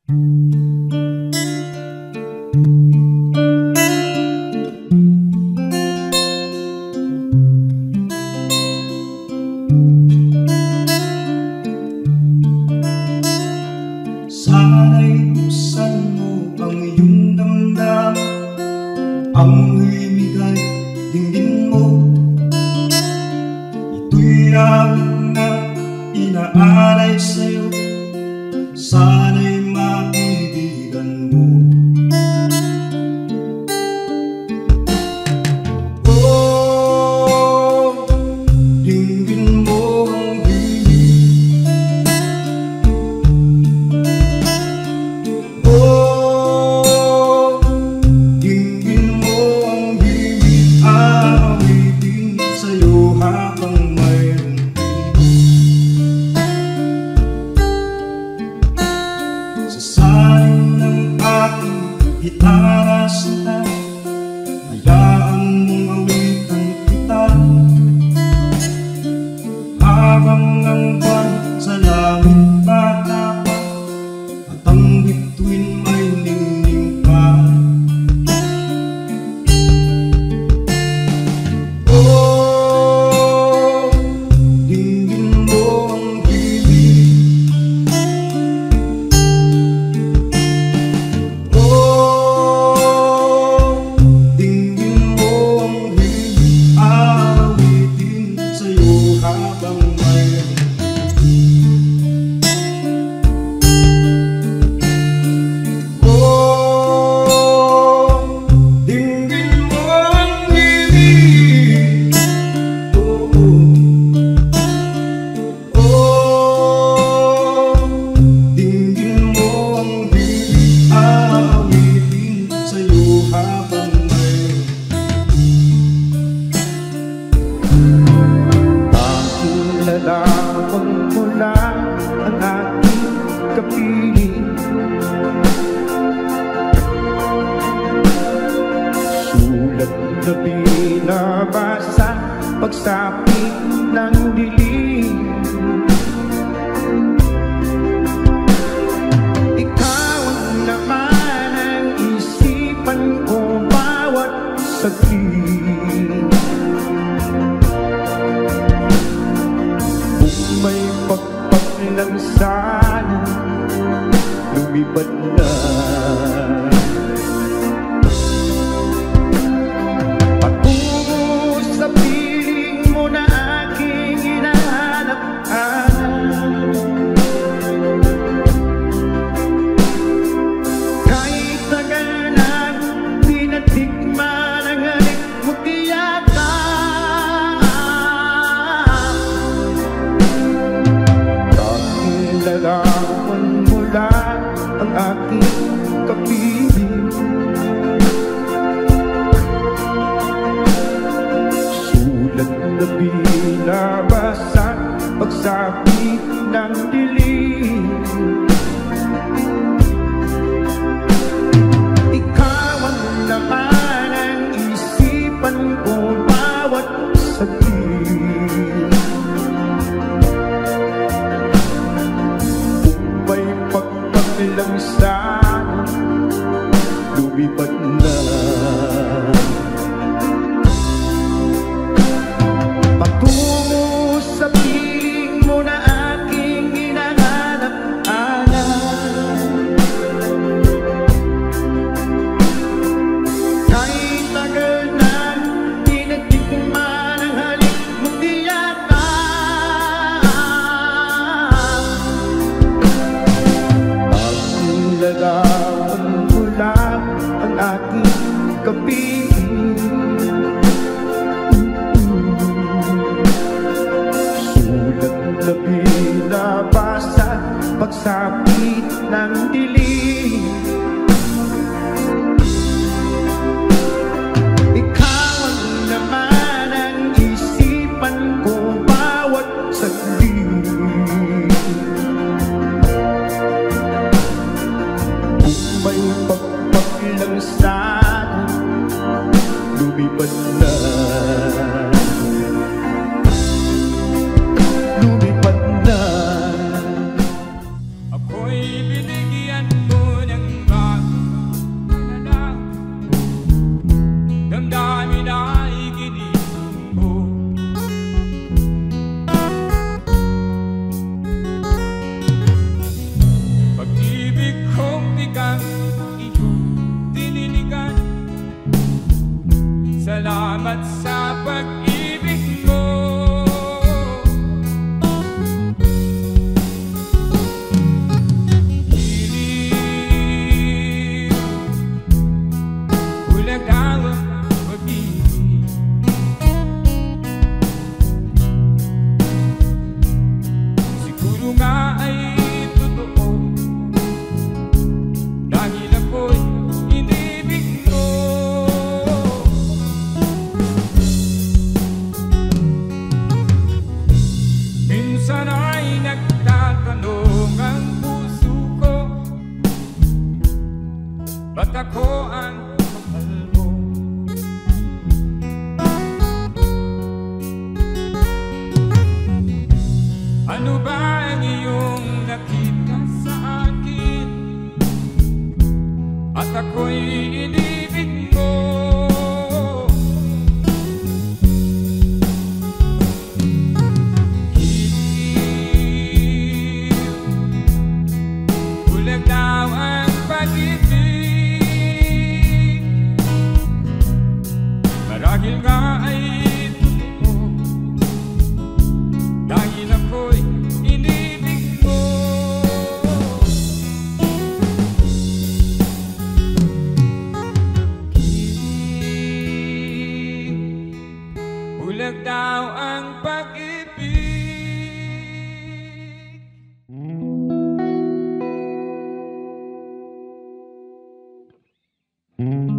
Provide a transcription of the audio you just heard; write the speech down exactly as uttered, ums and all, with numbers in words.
Sana'y buksan mo ang iyong damdamin, ang himigay dinggin mo. Ito'y awit na inaalay sa'yo, sana'y maibigan mo. Oh, dinggin mo ang himig. Oh, dinggin mo ang himig, awitin sa'yo habang mayroong sa saling ng aking gitara sila. Hayaan mong awitan kita habang ang buwan sa langit bata pa at ang bituin may ningning pa. Oh, dinggin mo ang himig. Oh, dinggin mo ang himig, awitin sa'yo habang mayroong lalawan mo lang ang aking kapiling. Sulat na binabasa pagsapit ng dilim. Ikaw naman ang isipan ko bawat saglit. May pagpaplang sana lumipad na. Patungo sa piling mo na aking hinahanap-hanap. Kahit tagal na pinatikman ang halik mo tiyak. Lalawan mo lang ang aking kapiling. Sulat na binabasa pagsapit ng dilim. Ikaw ang naman ang isipan ko bawat saglit. May pagpakilang sana lumipad na. Patungo sa piling mo na aking hinahanap-hanap. Kahit tagal na tinatikman ang halik mo tiyak. Lalawan mo lang ang aking kapiling. Sulat na binabasa pagsapit ng dilim. Ikaw ang naman ang isipan ko bawat saglit. May pagpaplang sana lumipad na. Lumipad na. Ako'y binigyan mo ako'y inibig mo. Bulag daw ang pag-ibig, marahil nga ay totoo, dahil ako'y inibig mo. Bulag daw ang pag-ibig. Mm-hmm.